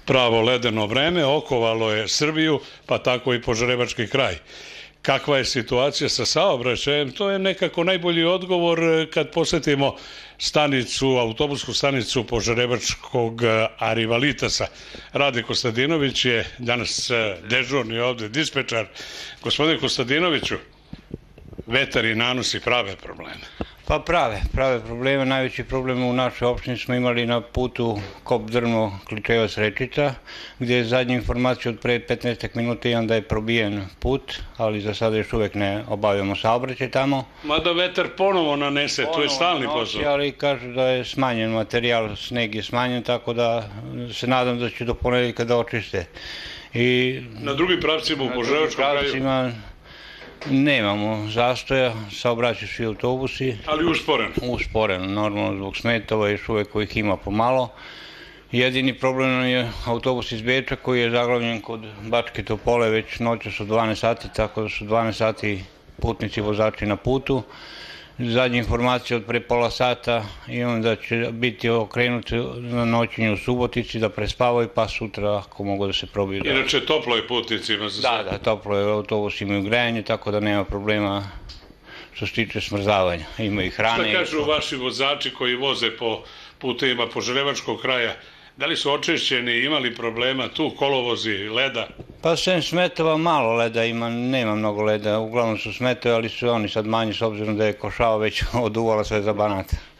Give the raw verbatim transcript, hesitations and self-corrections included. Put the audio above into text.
pravo ledeno vreme, okovalo je Srbiju, pa tako i Požarevački kraj. Kakva je situacija sa saobraćajem, to je nekako najbolji odgovor kad posetimo stanicu, autobusku stanicu Požarevačkog Arivalitasa. Rade Kostadinović je danas dežurni ovde dispečar. Gospodine Kostadinoviću, vetar i nanosi prave probleme. Pa prave, prave probleme. Najveći problem u našoj opštini smo imali na putu Kop Drvno Kličevac Rečica, gdje je zadnja informacija od pre petnaest minuta imam da je probijen put, ali za sada još uvek ne obavljamo saobraćaj tamo. Mada vetar ponovo nanese, to je stalni posao. Ali kažu da je smanjen materijal, sneg je smanjen, tako da se nadam da će do ponedeljka da očiste. Na drugim pravcima u Požarevačkom kraju? Nemamo zastoja, saobraćaju svi autobusi. Ali usporeno? Usporeno, normalno zbog smetova, još uvek kojih ima pomalo. Jedini problem je autobus iz Beča koji je zaglavljen kod Bačke Topole već noćas od dvanaest sati, tako da su dvanaest sati putnici vozači na putu. Zadnja informacija od pre pola sata imam da će biti okrenuti na noćenje u Subotici, da prespavaju, pa sutra ako mogu da se probiju. Inače toplo je putnicima za sada? Da, da, toplo je, autobus imaju grejanje, tako da nema problema što se tiče smrzavanja. Imaju i hrane. Šta kažu vaši vozači koji voze po putevima Požarevačkog kraja? Da li su očišćeni, imali problema tu, kolovozi, leda? Pa sem smetova malo leda ima, nema mnogo leda, uglavnom su smetove, ali su oni sad manji s obzirom da je košava već oduvala sve za Banata.